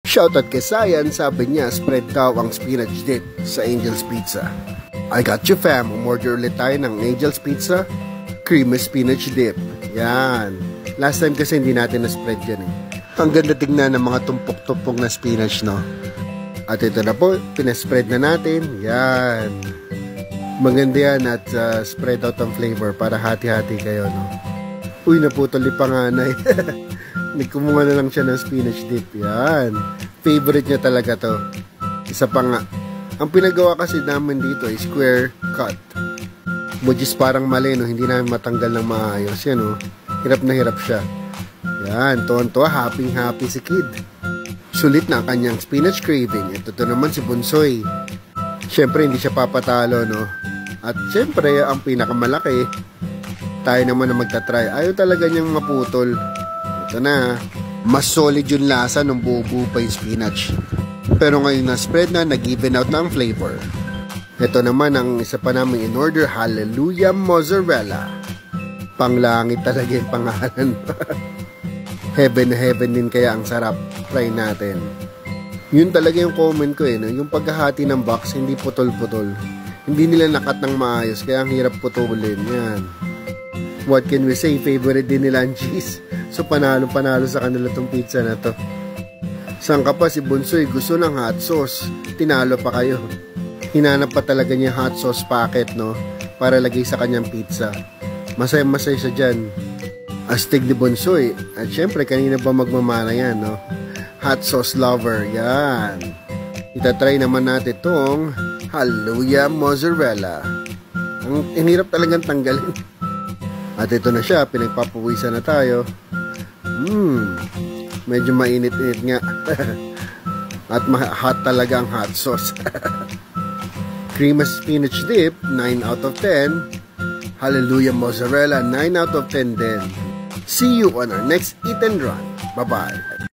Shoutout kay Sayan, sabi niya spread daw ang spinach dip sa Angel's Pizza. I got you fam, umorder ulit tayo ng Angel's Pizza creamy spinach dip. Yan. Last time kasi hindi natin na-spread yan eh. Ang ganda tignan ng mga tumpok-tumpok na spinach, no? At ito na po, pinaspread na natin. Yan. Maganda yan at spread out ang flavor para hati-hati kayo, no? Uy, naputol yung panganay. Nagkumuha na lang siya ng spinach dip. Yan. Favorite niya talaga to. Isa pa nga. Ang pinagawa kasi namin dito ay square cut. Which is parang mali, no? Hindi namin matanggal ng maayos. Yan, no? Hirap na hirap siya. Yan. Tuwan-tuwa. Happy si Kid. Sulit na ang kanyang spinach craving. Ito naman si Bunsoy. Siyempre, hindi siya papatalo, no? At siyempre, ang pinakamalaki, tayo naman na magta-try. Ayaw talaga niyang maputol. Ito na. Mas solid yung lasa nung buo-buo pa yung spinach. Pero ngayon na-spread na, nag-even out na ang flavor. Ito naman ang isa pa namin in-order, Hallelujah Mozzarella. Panglangit talaga yung pangalan. Heaven na heaven din kaya ang sarap. Try natin. Yun talaga yung comment ko eh. No? Yung paghahati ng box, hindi putol-putol. Hindi nila nakat ng maayos, kaya ang hirap putulin. Yan. What can we say? Favorite din nila ang cheese. So panalo-panalo sa kanila tong pizza na to. Saan ka pa si Bunsoy? Gusto ng hot sauce. Tinalo pa kayo. Hinanap pa talaga niya hot sauce packet, no? Para lagay sa kanyang pizza. Masaya-masaya siya dyan. Astig ni Bunsoy. At syempre, kanina ba magmamana yan, no? Hot sauce lover. Yan. Itatry naman natin itong Hallelujah Mozzarella. Ang hirap talagang tanggalin. At ito na siya. Pinagpapawisan na tayo. Medyo mainit-init nga. At hot talaga ang hot sauce. Creamy spinach dip, 9 out of 10. Hallelujah Mozzarella, 9 out of 10 din. See you on our next Eat and Run. Bye-bye.